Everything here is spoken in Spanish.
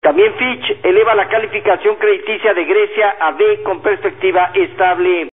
También Fitch eleva la calificación crediticia de Grecia a B con perspectiva estable.